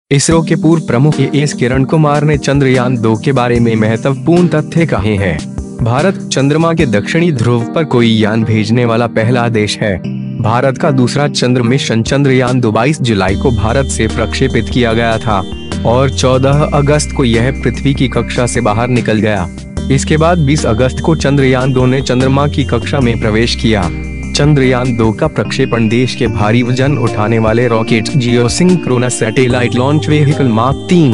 इसरो के पूर्व प्रमुख एस किरण कुमार ने चंद्रयान-2 के बारे में महत्वपूर्ण तथ्य कहे हैं। भारत चंद्रमा के दक्षिणी ध्रुव पर कोई यान भेजने वाला पहला देश है। भारत का दूसरा चंद्र मिशन चंद्रयान-2 22 जुलाई को भारत से प्रक्षेपित किया गया था और 14 अगस्त को यह पृथ्वी की कक्षा से बाहर निकल गया। इसके बाद 20 अगस्त को चंद्रयान-2 ने चंद्रमा की कक्षा में प्रवेश किया। चंद्रयान-2 का प्रक्षेपण देश के भारी वजन उठाने वाले rocket geosynchronous satellite launch vehicle mark 3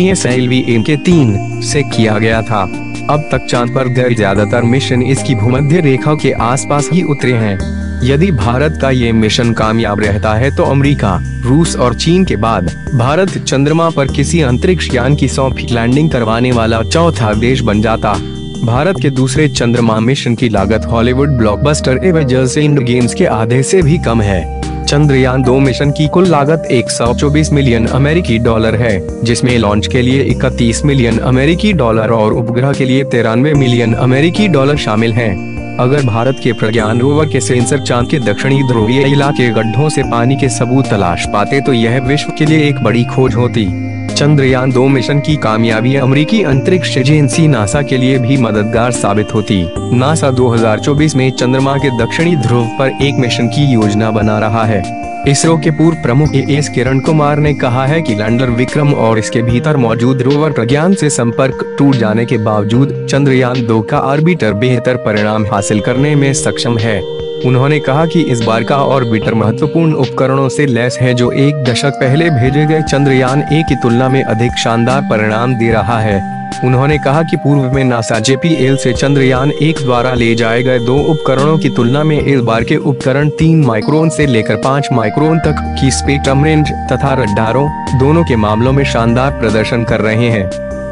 GSLV के 3 से किया गया था। अब तक चांद पर गए ज्यादातर मिशन इसकी भूमध्य रेखा के आसपास ही उतरे हैं। यदि भारत का ये मिशन कामयाब रहता है तो अमेरिका, रूस और चीन के बाद भारत चंद्रमा पर किसी अंतरिक्ष यान की सॉफ्ट लैंडिंग करवाने वाला चौथा देश बन जाता। भारत के दूसरे चंद्रमा मिशन की लागत Hollywood blockbuster Avengers end games के आधे से भी कम है। चंद्रयान-2 मिशन की कुल लागत 124 मिलियन अमेरिकी डॉलर है, जिसमें लॉन्च के लिए 31 मिलियन अमेरिकी डॉलर और उपग्रह के लिए 93 मिलियन अमेरिकी डॉलर शामिल हैं। अगर भारत के प्रज्ञान रोवर के सेंसर चांद के दक्षिणी ध्रुवीय इलाके गड्ढों से पानी के सबूत तलाश पाते तो यह विश्व के लिए एक बड़ी खोज होती। चंद्रयान-2 मिशन की कामयाबी अमेरिकी अंतरिक्ष एजेंसी नासा के लिए भी मददगार साबित होती। नासा 2024 में चंद्रमा के दक्षिणी ध्रुव पर एक मिशन की योजना बना रहा है। इसरो के पूर्व प्रमुख एस किरण कुमार ने कहा है कि लैंडर विक्रम और इसके भीतर मौजूद रोवर प्रज्ञान से संपर्क टूट जाने के बावजूद चंद्रयान-2 का ऑर्बिटर बेहतर परिणाम हासिल करने में सक्षम है। उन्होंने कहा कि इस बार का ऑर्बिटर महत्वपूर्ण उपकरणों से लैस है जो एक दशक पहले भेजे गए चंद्रयान-1 की तुलना में अधिक शानदार परिणाम दे रहा है। उन्होंने कहा कि पूर्व में नासा JPL से चंद्रयान-1 द्वारा ले जाए गए 2 उपकरणों की तुलना में इस बार के उपकरण 3 माइक्रोन से लेकर 5 माइक्रोन तक की स्पेक्ट्रम रेंज तथा रडारों दोनों के मामलों में शानदार प्रदर्शन कर रहे हैं।